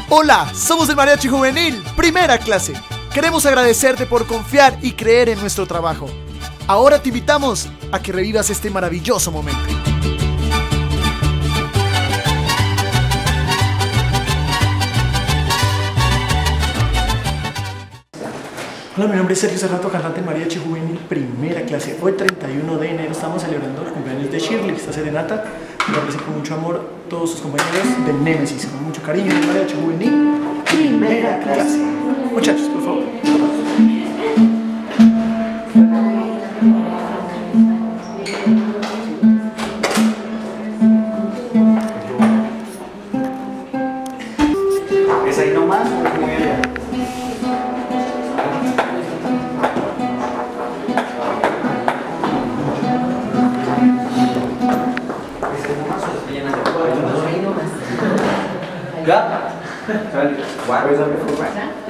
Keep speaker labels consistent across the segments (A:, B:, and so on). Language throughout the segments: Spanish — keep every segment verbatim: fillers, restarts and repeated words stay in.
A: Hola, somos el Mariachi Juvenil, primera clase. Queremos agradecerte por confiar y creer en nuestro trabajo. Ahora te invitamos a que revivas este maravilloso momento. Hola, mi nombre es Sergio Serrato, cantante del Mariachi Juvenil, primera clase. Hoy, treinta y uno de enero, estamos celebrando el cumpleaños de Shirley, esta serenata. Me parece con mucho amor todos sus compañeros de Némesis, con mucho cariño del Mariachi Juvenil, primera clase. Muchachos, por favor.
B: ¿Es ahí nomás? Muy bien. ¿Ya? ¿Cuál es la mejor?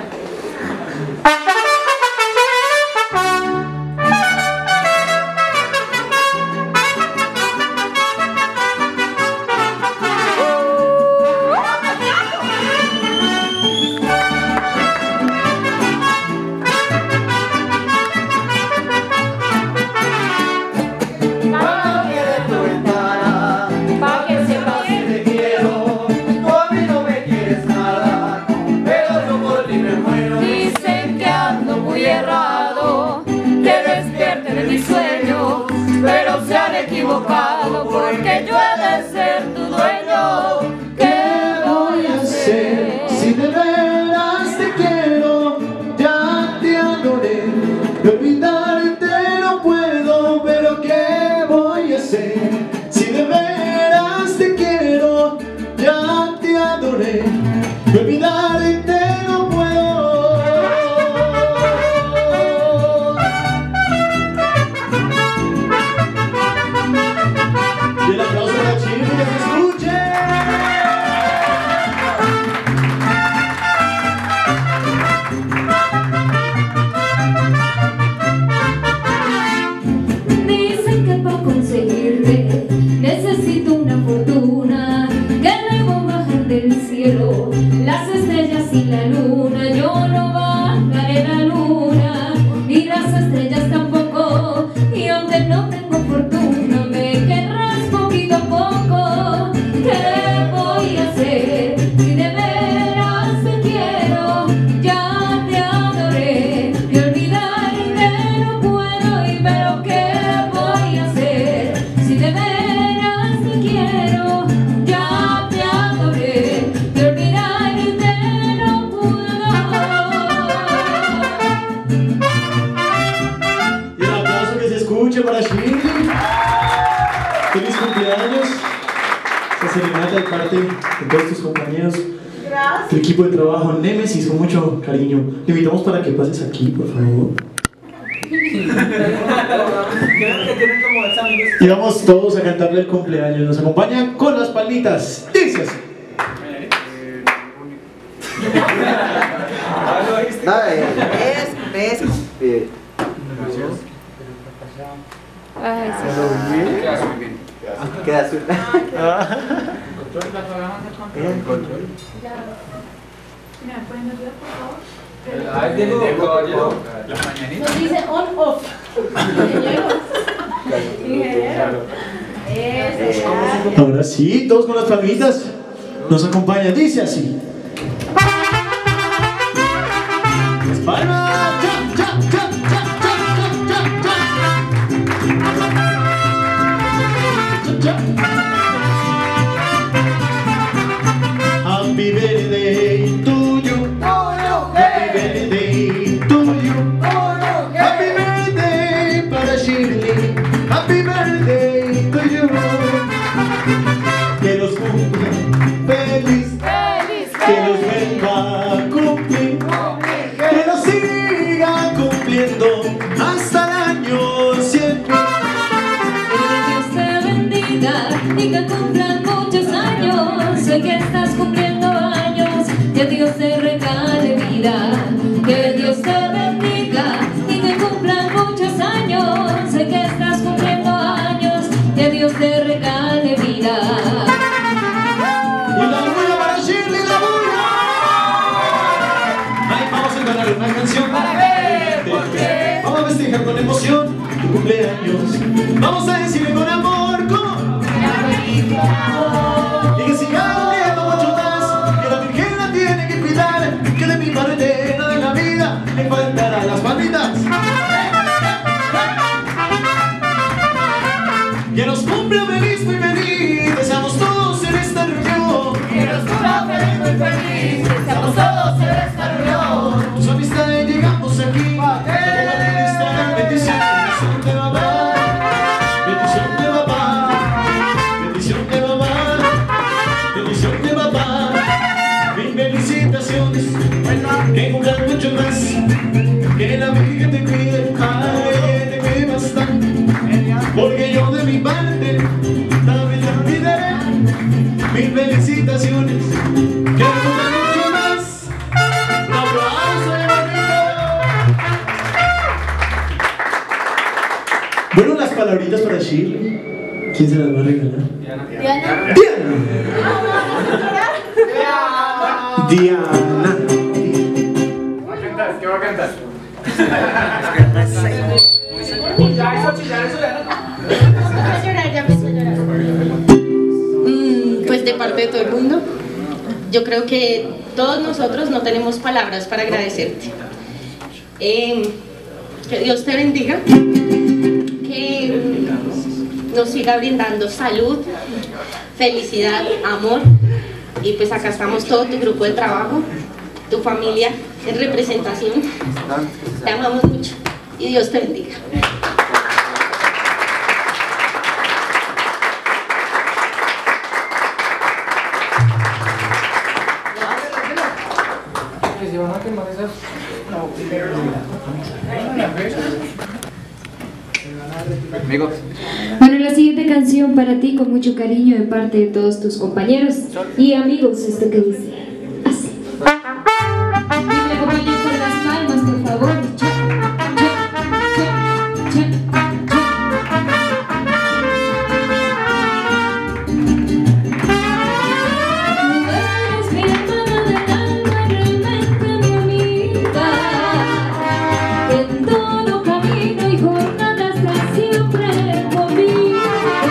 C: Pero se han equivocado porque yo he de ser tu dueño. ¿Qué voy a hacer?
D: Si de veras te quiero, ya te adoré. De olvidarte no puedo, pero ¿qué voy a hacer? Si de veras te quiero, ya te adoré. De olvidarte no puedo. Y el aplauso para Chile, que se escuche.
C: Dicen que para conseguirte necesito una fortuna, que debo bajar del cielo las estrellas y la luna. Yo no bajaré la luna ni las estrellas tampoco, y aunque no tengo fortuna me querrás poquito a poco. ¿Qué voy a hacer? Si de veras te quiero, ya te adoré. De olvidarte no puedo, y pero ¿qué voy a hacer? Si de veras te quiero, ya te adoré. De olvidarte no puedo.
D: Y el aplauso que se escuche para Shirley. Feliz cumpleaños. Esta serenata de parte de todos tus compañeros del equipo de trabajo Némesis, con mucho cariño. Te invitamos para que pases aquí, por favor. Y vamos todos a cantarle el cumpleaños. Nos acompañan con las palmitas. Dice así.
B: Es, es.
C: Ay, sí.
B: Queda muy bien. Queda azul.
E: Mira, ¿pueden ayudar, por favor?
B: Ay, Diego, Diego, Diego. Las mañanitas.
E: Nos dice on off. Ingeniero. Ingeniero. Eso.
D: Ahora sí, todos con las palmitas. Nos acompaña, dice así. Las palmas. Ya, ya, ya, ya, ya, ya, ya, ya. Happy birthday to you. Happy birthday to you. Happy birthday para Shirley. Happy birthday to you. Que los cumpla feliz.
C: Feliz,
D: cantar una canción.
F: ¿Para qué? ¿Por qué?
D: Vamos a festejar con emoción tu cumpleaños. Vamos a decirle con amor cómo. Y que siga cumpliendo mucho más, que la Virgen la tiene que cuidar, que de mi parte de la vida le faltarán las palmitas. Que nos cumpla feliz, muy feliz, deseamos todos en esta reunión.
F: Que nos cumpla feliz, muy feliz, deseamos todos en esta reunión.
D: Tus amistades llegamos aquí, a compartir esta bendición. Bendición de mamá, bendición de papá, bendición de mamá, bendición de papá. Mil felicitaciones, que cumplan mucho más, que la Virgen te cuide, ay, que te cuide bastante. Porque yo de mi parte también te olvidaré. Mil felicitaciones, que cumplan mucho más. Un aplauso de bonito. Bueno, las palabritas para Shirley. ¿Quién se las va a regalar?
E: Diana.
D: Diana. Diana.
B: ¿Qué va a cantar?
F: Ya eso, chillar eso, ya no.
E: A llorar, ya empezó a llorar.
G: Mm, pues de parte de todo el mundo, yo creo que todos nosotros no tenemos palabras para agradecerte. Eh, que Dios te bendiga, que nos siga brindando salud, felicidad, amor, y pues acá estamos todo tu grupo de trabajo, tu familia en representación. Te amamos mucho y Dios te bendiga.
B: Amigos.
C: Bueno, la siguiente canción para ti con mucho cariño de parte de todos tus compañeros y amigos, esto que dice así. Y me acompañan con las palmas, por favor. Cha, cha, cha, cha, Eres mi hermana del alma, realmente mi amiga, que en todo camino y jornada estás siempre conmigo.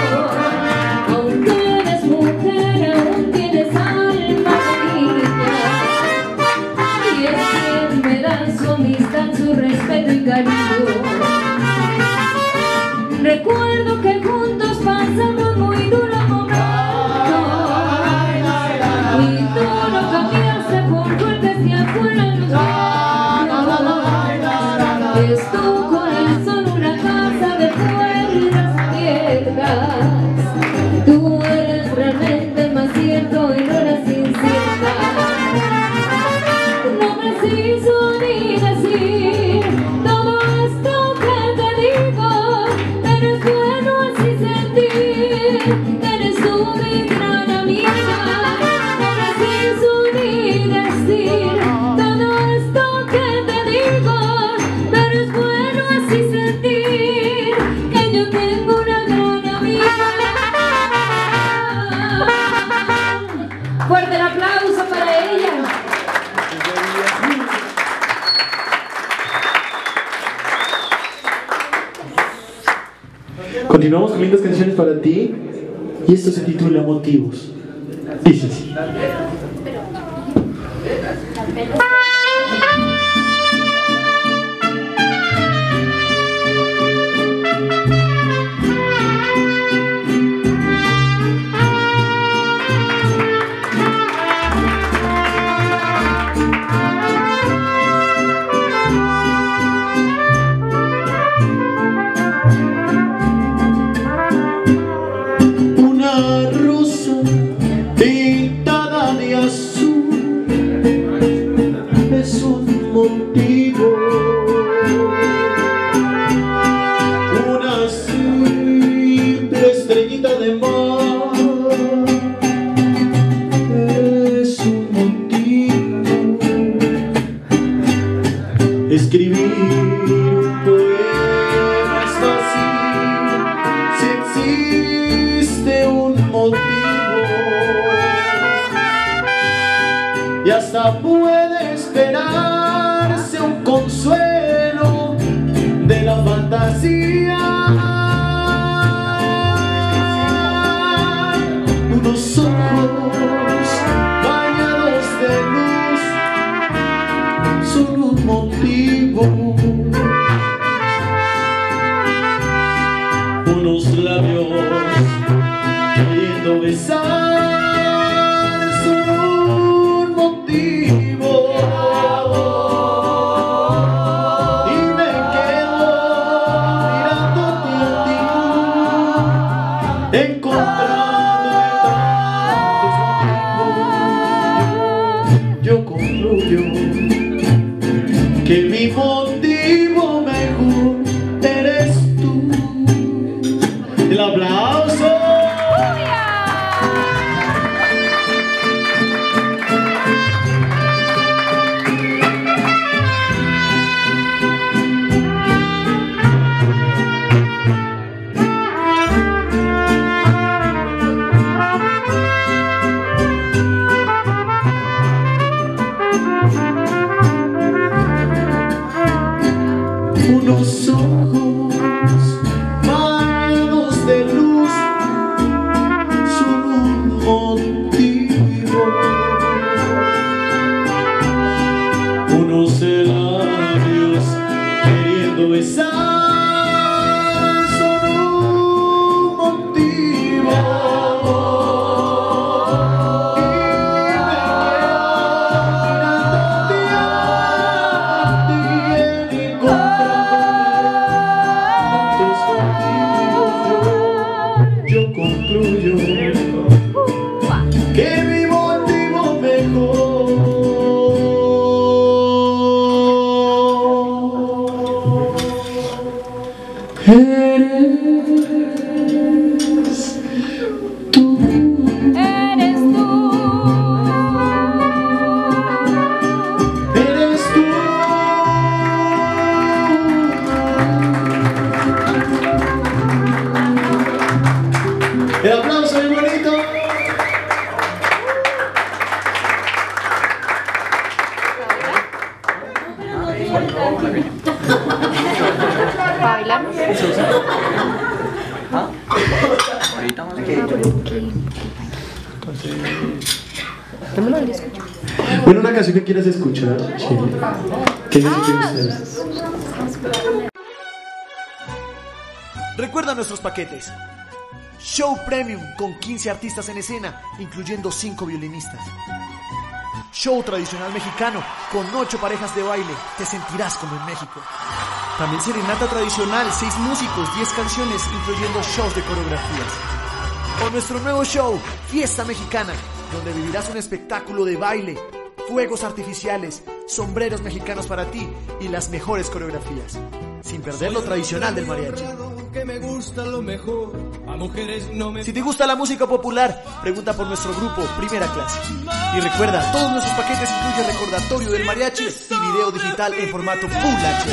C: Aunque eres mujer, aún tienes alma de niña, y es quien me da su amistad, su respeto y cariño. Recuerdo que juntos pasamos muy duros momentos, y tú no cambiaste por fuertes que afuera los vientos. Es tu corazón una casa de puertas abiertas. Tú eres realmente el más cierto en horas inciertas. No preciso ni decir todo esto que te digo, pero es bueno así sentir que eres tú mi gran amiga. No preciso ni decir todo esto que te digo, pero es bueno así sentir que yo tengo una gran amiga. Fuerte el aplauso para ella.
D: Continuamos con lindas canciones para ti. Y esto se titula Motivos. Dice así. Una rosa pintada de azul es un motivo. Una simple estrellita de mar es un motivo. Escribir un poema es fácil si existe un motivo, y hasta puede esperarse un ojos bañados de luz son un motivo. Unos labios queriendo besar son un motivo. Y me quedo mirándote a ti, encontrando tantos motivos. Yo concluyo que mi motivo mejor eres tú. El aplauso. Unos ojos bañados de luz son un motivo. Unos labios queriendo besar son un motivo. Y me quedo mirándote a ti, yo concluyo que mi motivo mejor eres tú.
C: Eres tú.
D: Eres tú. El aplauso muy bonito.
C: ¿Bailamos?
B: Ahorita vamos a
D: Bueno, una canción que quieras escuchar, Chile. ¿Qué canción ustedes?
A: Recuerda nuestros paquetes. Show Premium con quince artistas en escena, incluyendo cinco violinistas. Show tradicional mexicano con ocho parejas de baile, te sentirás como en México. También serenata tradicional, seis músicos, diez canciones, incluyendo shows de coreografías. O nuestro nuevo show, Fiesta Mexicana, donde vivirás un espectáculo de baile, fuegos artificiales, sombreros mexicanos para ti y las mejores coreografías, sin perder lo tradicional del mariachi. Si te gusta la música popular, pregunta por nuestro grupo Primera Clase. Y recuerda, todos nuestros paquetes incluyen recordatorio del mariachi y video digital en formato Full H D.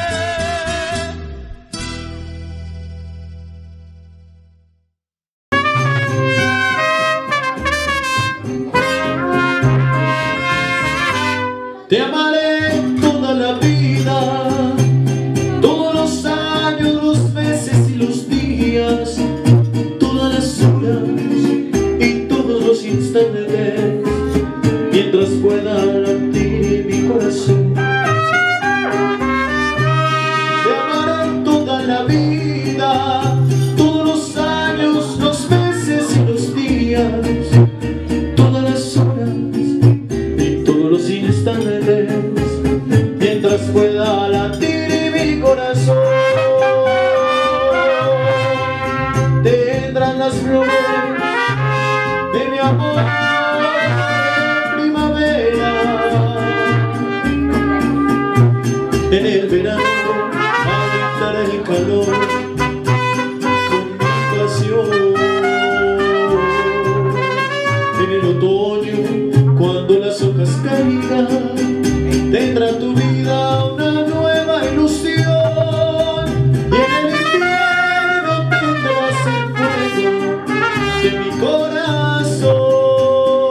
D: Te amaré toda la vida, todos los años, los meses y los días, todas las horas y todos los instantes, mientras pueda latir mi corazón. Te amaré toda la vida, todos los años, los meses y los días, todas las horas y todos los instantes, mientras pueda latir mi corazón. Tendrán las flores de mi amor en primavera, en el verano aguantará el calor con mi pasión. En el otoño, cuando las hojas caigan, tendrá tu vida una nueva ilusión. Y en el invierno tendrás el fuego de mi corazón.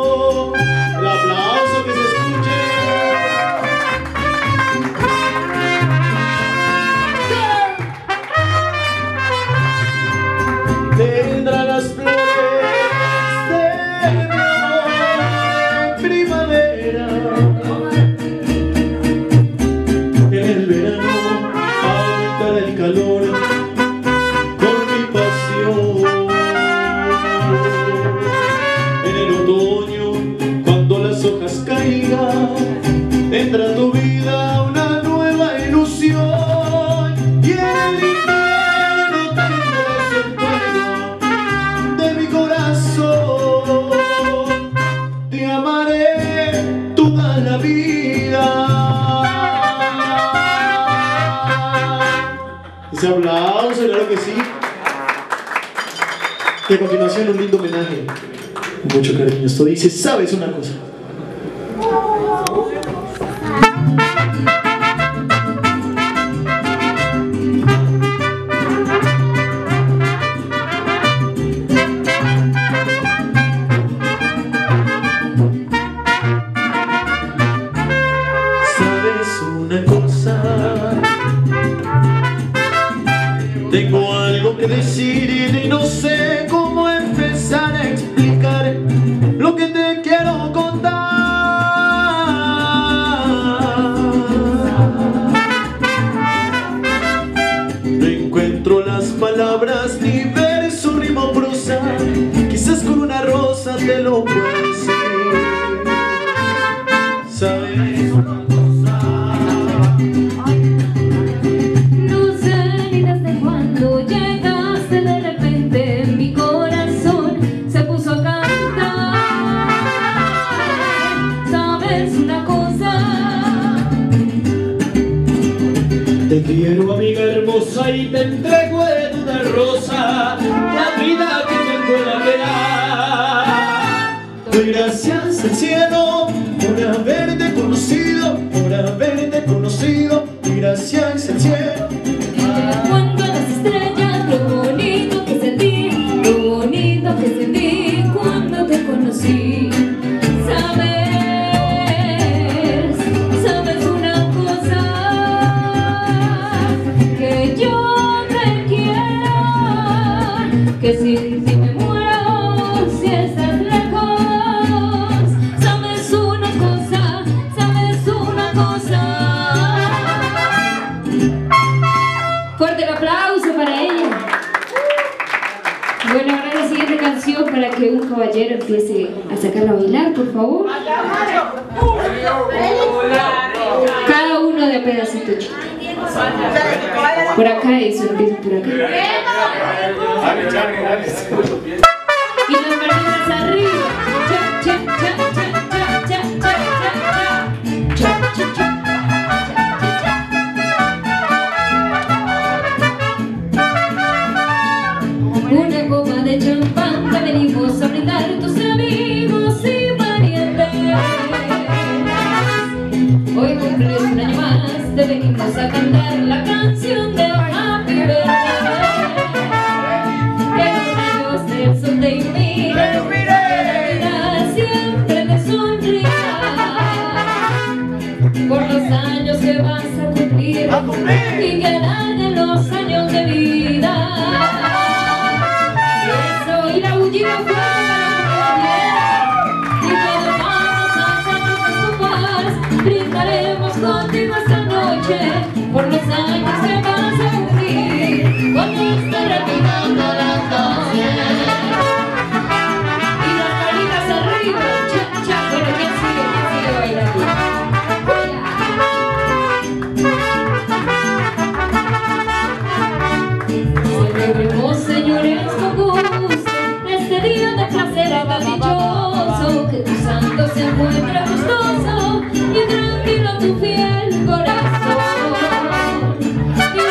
D: el verano aumentará el calor con mi pasión. En el otoño, cuando las hojas caigan, vendrá a tu vida una nueva ilusión. Y en el invierno tendrás el fuego de mi corazón. Te amaré toda la vida. Ese aplauso, claro que sí. Y a continuación un lindo homenaje. Mucho cariño. Esto dice, ¿sabes una cosa? ¿Sabes una cosa? Tengo algo que decir y no sé cómo empezar a explicar lo que te quiero contar. No encuentro las palabras, ni verso, rima o prosa. Quizás con una rosa te lo puedo decir. ¿Sabes una cosa? Te quiero, amiga hermosa, y te entrego en una rosa la vida que me pueda quedar. Doy gracias al cielo por haberte conocido, por haberte conocido. Doy gracias al cielo.
C: Cuando las estrellas, lo bonito que sentí, lo bonito que sentí cuando te conocí. Sabes, sabes una cosa, que yo te quiero, que sin ti me muero si estás lejos. Sabes una cosa, sabes una cosa. Fuerte el aplauso para ella. Bueno, ahora la siguiente canción para que un caballero empiece a sacarla a bailar, por favor. Cada uno de pedacito chico. Por acá eso, empieza por acá. Y las manitas arriba. Cha, cha, cha, cha, cha, cha, cha, cha, cha, cha, cha. Una copa de champán te venimos a brindar tus amigos y parientes. Hoy cumples un año más, te venimos a cantar la canción de Happy Birthday. Que los años del sol te iluminen, que la vida siempre te sonría. Por los años que vas a cumplir, y que alarguen los años de vida. Y la bullida fuera y cuando vamos a hacernos escupar, brindaremos contigo esta noche por los años que vas a cumplir cuando esté terminando la noche. Y las manitas arriba, cha, cha, pero que sigue, que sigue bailando. Celebremos, señores, con gusto este día de placer maravilloso, que tu santo se encuentre gustoso y tranquilo tu fiel corazón. Y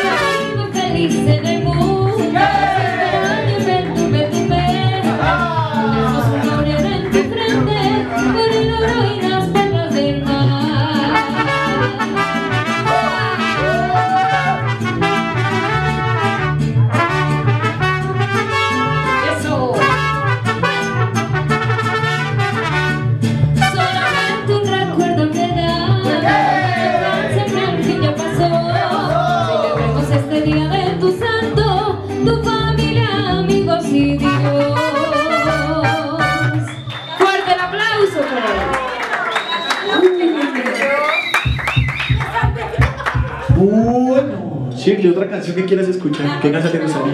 A: Bueno, Shirley, otra canción que quieras escuchar. ¿Qué canción te gustaría?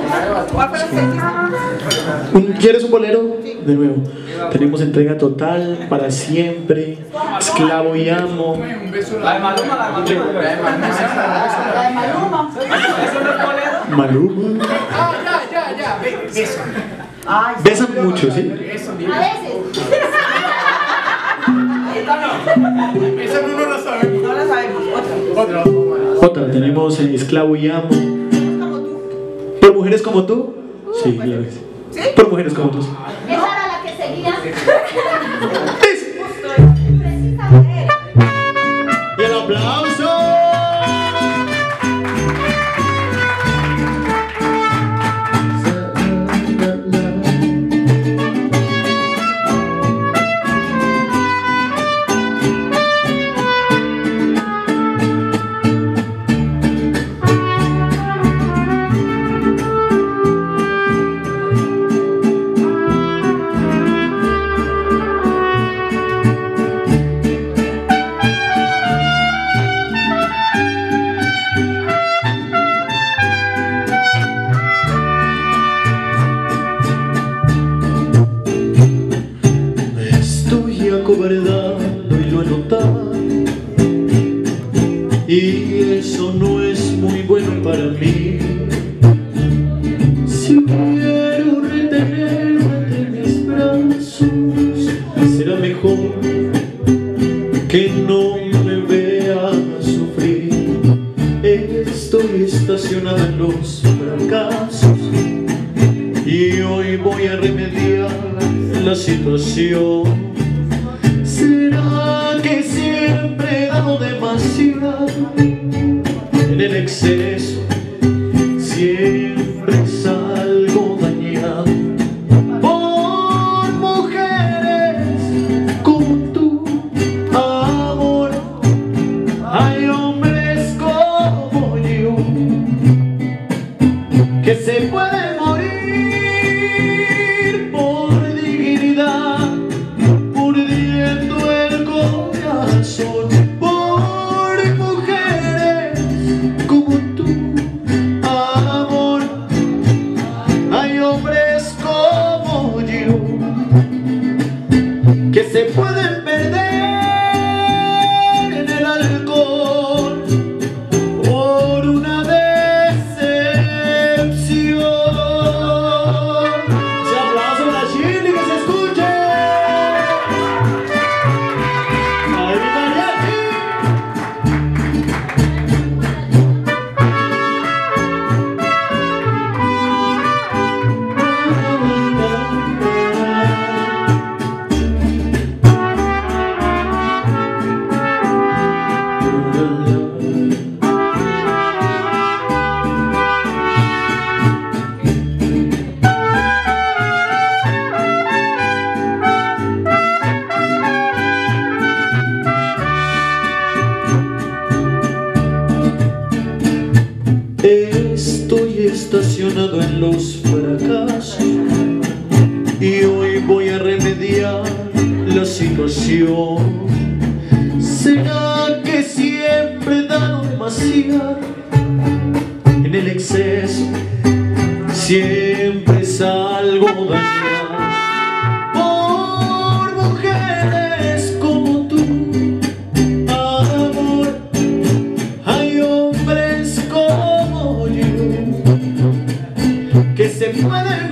A: Un- ¿Quieres un bolero? De nuevo. Tenemos entrega total, para siempre, esclavo y amo.
B: La de Maluma, la de Maluma.
F: La de Maluma.
B: ¿Eso no es bolero?
A: Maluma.
B: Ah, ya, ya, ya. Ve- Beso.
F: Ay,
A: Besan mucho, ¿sí?
B: Eso,
F: a
B: dime.
F: veces.
B: Esta no. Esa no, no la sabemos.
F: No la sabemos. Otra.
B: Otra.
A: Otra, tenemos eh, esclavo y amo.
F: Como tú.
A: ¿Por mujeres como tú? Sí, ya ves.
F: ¿Sí?
A: Por mujeres como tú.
C: Esa era la que seguía.
A: ¡Es!
F: Precisamente.
A: Y el aplauso. Estoy acobardando y lo he notado, y eso no es muy bueno para mí. Si quiero retenerte en mis brazos, será mejor que no me veas sufrir. Estoy estacionado en los fracasos y hoy voy a remediar la situación. ¿Será que siempre he dado demasiado? En el exceso siempre salgo dañado por mujeres como tú, amor. Hay hombres como yo que se pueden morir por dignidad, mordiendo el corazón. Por mujeres como tú, amor. Hay hombres como yo que se pueden perder en el alcohol por una decepción. Ese aplauso para Shirley, que se escuche. ¡Ay, mi mariachi! Estoy estacionado en los fracasos y hoy voy a remediar la situación. ¿Será que siempre he dado demasiado? En el exceso siempre salgo dañado por mujeres como tú, amor. Hay hombres como yo que se pueden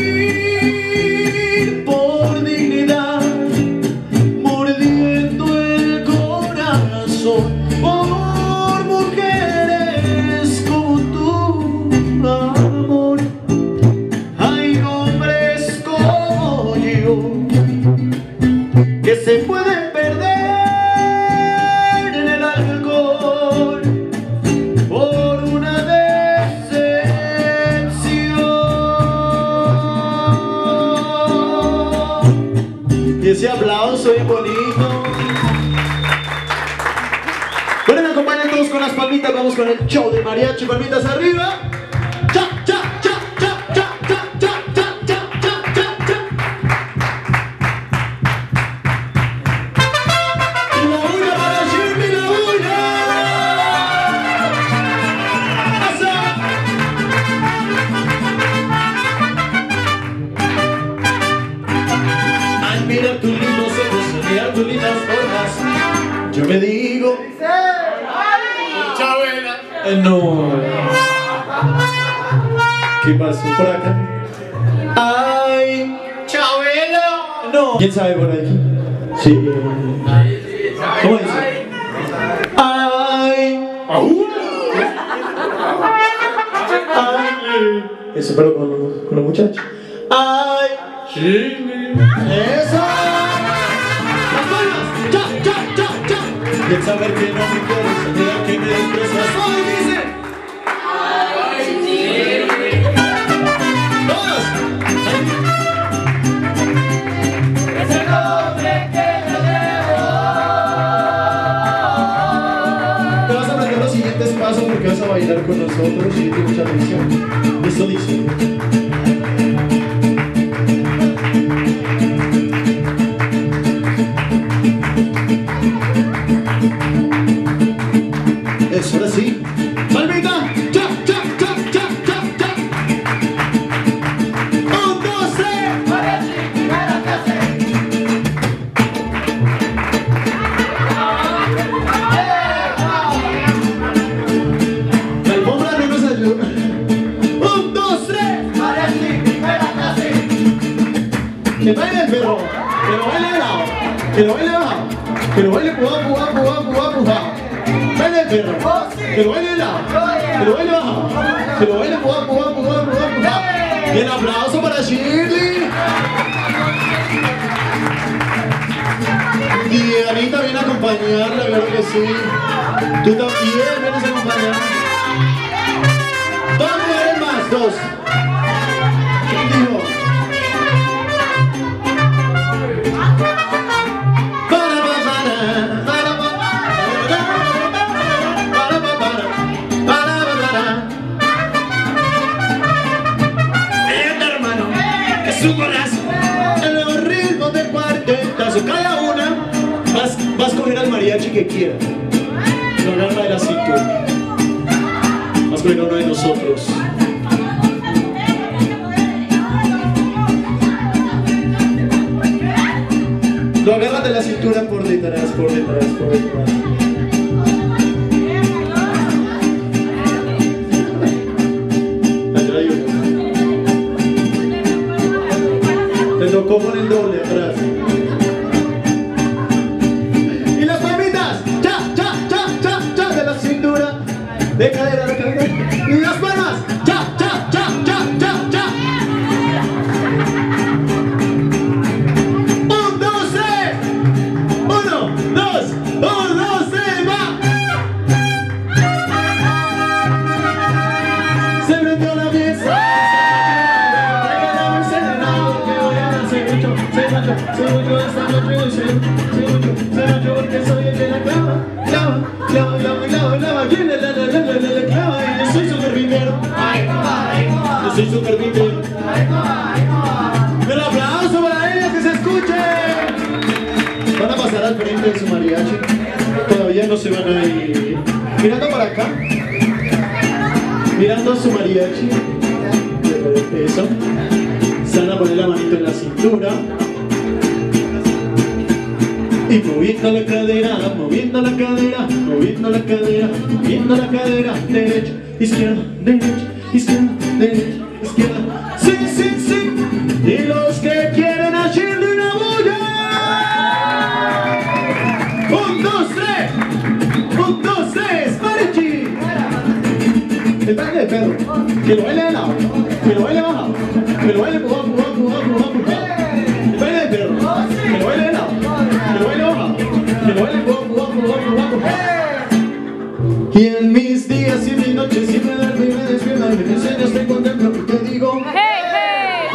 A: morir por dignidad, mordiendo el corazón. Por mujeres como tú, amor. Hay hombres como yo que se pueden perder en el alcohol por una decepción. Y ese aplauso es bonito. Bueno, me acompañan todos con las palmitas. Vamos con el show de mariachi. Palmitas arriba. Cha, cha, cha, cha, cha, cha, cha, cha, cha, cha, cha, cha. Y la bulla para Shirley, la bulla.
B: Chabela.
D: Eh, no. ¿Qué pasó por acá? Ay,
B: Chabela.
D: no. ¿Quién sabe por ahí? Sí. ¿Cómo dice? Ay. Ay. Eso, pero con, con los muchachos. Ay. Eso. Las manos. Ya, ya, ya, ya. Y el saber que no me quieres, el día que me desprecias hoy dice. Todos.
F: Ese nombre que yo llevo.
D: Te vas a aprender los siguientes pasos porque vas a bailar con nosotros y tienes mucha atención. Esto dice. Eso, ahora sí. ¡Palmita! ¡Ya, ya, ya, ya, ya, ya! ¡Un, dos, tres!
F: Mariachi, primera clase.
D: La alfombra no nos ayuda. ¡Un, dos, tres!
F: Mariachi, primera clase.
D: Que baile el perro, que lo baile de lado, que lo baile abajo, que lo baile pujá, pujá, pujá, pujá, pujá. Baile el perro, que lo baile de lado, que lo baile abajo, que lo baile pujá, pujá, pujá, pujá, pujá. Y el aplauso para Shirley. Y Anita viene a acompañarla, claro que sí. Tú también vienes a acompañar. Dos mujeres más, dos. ¿Quién dijo? Su corazón en los ritmos del cuartetazo. Cada una vas, vas a coger al mariachi que quieras. Lo agarra de la cintura. Vas a coger a uno de nosotros. Lo agarras de la cintura por detrás, por detrás, por detrás. Allá hay uno. Te tocó con el doble atrás. Y las palmitas, ya, ya, ya, ya, ya, de la cintura, de cadera, de cadera. Y las palmas, ya, ya, ya, ya, ya, ya. Un, dos, tres. Uno, dos, un, dos, tres, va. Se prendió la pieza. Soy yo esta noche, soy yo, soy yo porque soy el de la clava, clava, clava, clava, clava, clava, ¿quién es la, la, la, la, la, la clava? Y yo soy su carpintero, yo soy su carpintero. Un aplauso para ellas, que se escuchen. Van a pasar al frente de su mariachi, todavía no se van a ir. Mirando para acá, mirando a su mariachi, eso. Se van a poner la manito en la cintura y moviendo la cadera, moviendo la cadera, moviendo la cadera, moviendo la cadera, derecha, izquierda, derecha, izquierda, derecha, izquierda, sí, sí, sí. Y los que quieren hacerle una bulla, un, dos, tres, un, dos, tres, mariachi. El baile de perro, que lo baile de lado, que lo baile bajado, que lo baile pujá, pujá, pujá, pujá, pujá. El baile de perro, que lo baile de lado, que lo baile bajado, que lo baile pujá, pujá, pujá, pujá, pujá. Y en mis días y mis noches, si me duermo y me despierto, y me enseñas, te contemplo y te digo hey, hey.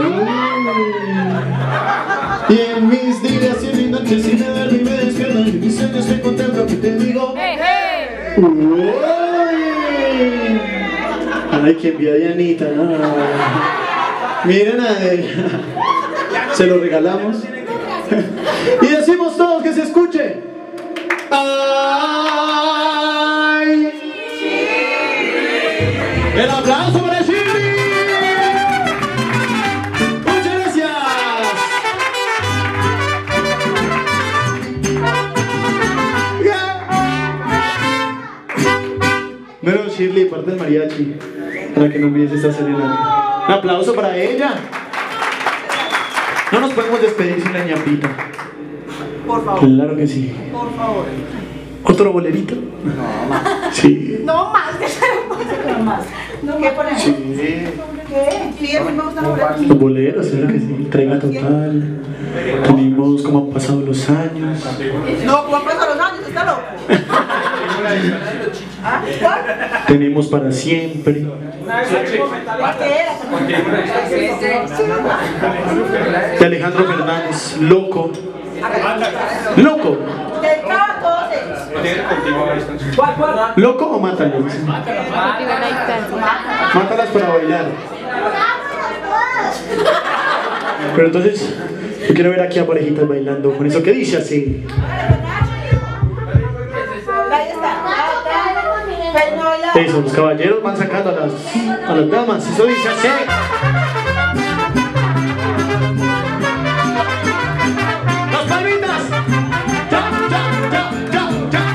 D: Y en mis días y mis noches, si me duermo y me despierto, y mis sueños te contemplo y te digo hey, hey. Ay, que envidia de Anita, no. Miren a ella. Se lo regalamos. Y decimos todos que se escuche. ¡Ay! El aplauso para Shirley. Muchas gracias. Yeah. Shirley de parte del mariachi, para que no olvides esta serenata. Un aplauso para ella. No nos podemos despedir sin la ñapita.
F: Por favor.
D: Claro que sí.
F: Por favor.
D: ¿Otro bolerito? No, más. Sí.
F: No más, que se no más. ¿Qué ponemos?
D: Sí.
F: ¿Qué? Sí, a mí me gustan los boleros.
D: Los boleros, claro que sí. Entrega total. Tenemos cómo han pasado los años.
F: No, ¿cómo han pasado los años? Está loco. ¿Ah? ¿Cuál?
D: Tenemos para siempre.
F: ¿Qué era?
D: De Alejandro Fernández, Loco. Loco.
F: Dedicado a todos ellos. ¿Cuál, cuál?
D: ¿Loco o mátalos? Mátalas para bailar. Pero entonces, yo quiero ver aquí a parejitas bailando con eso que dice así.
F: Ahí está.
D: Eso, los caballeros van sacando a las, a las damas. Eso dice así. ¡Las palmitas! ¡Ya, ya, ya,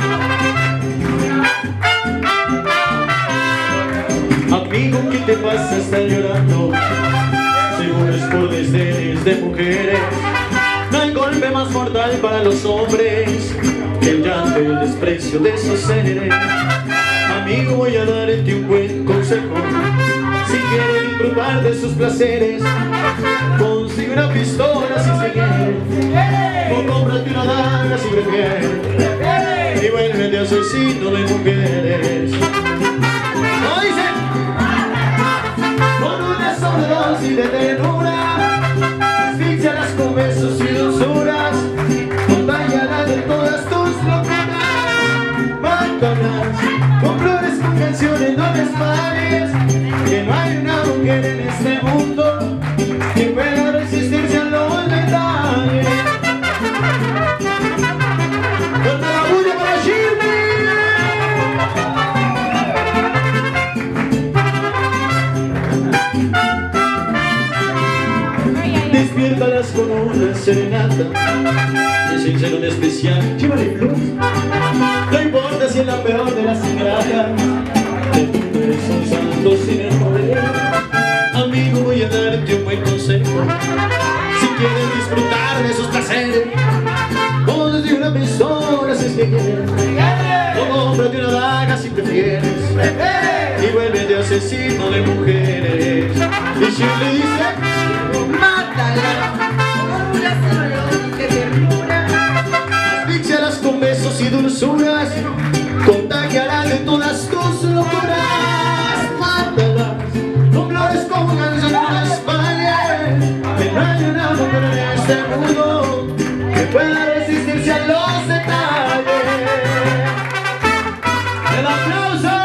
D: ya, ya! Amigo, ¿qué te pasa? Estás llorando. Seguro es por desdenes de mujeres. No hay golpe más mortal para los hombres que el llanto y el desprecio de esos seres. Amigo, voy a darte un buen consejo. Si quieres disfrutar de sus placeres, consigue una pistola si se quiere, o cómprate una daga si prefieres, y vuélvete asesino de mujeres. ¿Cómo dice? Con una sobredosis de ternura, asfixialas con besos y dulzuras, contágialas de todas tus locuras, mátalas con flores, con canciones, no les pares, que no hay una mujer en este mundo que pueda resistirse a los detalles. ¡Fuerte la bulla para Shirley! Despiértalas con una serenata de sincero de especial. Llévale blues. No importa si es la peor de las ingratas, tú eres un santo sin errores. Amigo, voy a darte un buen consejo. Si quieres disfrutar de sus placeres, ponte una pistola si es que quieres, o cómprate una daga si prefieres, y vuélvete asesino de mujeres. Y Shirley dice: mátala con una sobredosis de ternura, asfixialas con besos y dulzuras, contagiarás de todas tus locuras, mátalas con flores como canciones en las paredes, que no hay una mujer en este mundo que pueda resistirse a los detalles. ¡El aplauso!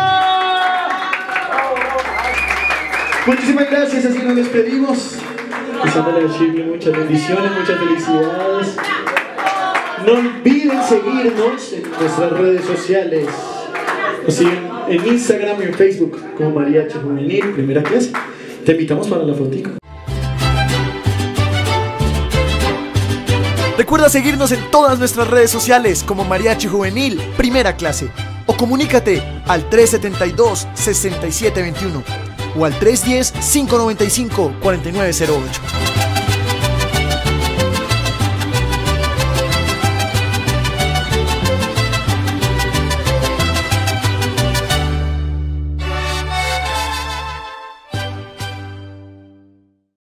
D: Muchísimas gracias, así nos despedimos. Deseándole a Shirley muchas bendiciones, muchas felicidades. No olviden seguirnos en nuestras redes sociales. Nos siguen en Instagram y en Facebook como Mariachi Juvenil, primera clase. Te invitamos para la fotico.
A: Recuerda seguirnos en todas nuestras redes sociales como Mariachi Juvenil, primera clase. O comunícate al tres setenta y dos, sesenta y siete veintiuno o al tres diez, cinco noventa y cinco, cuarenta y nueve cero ocho.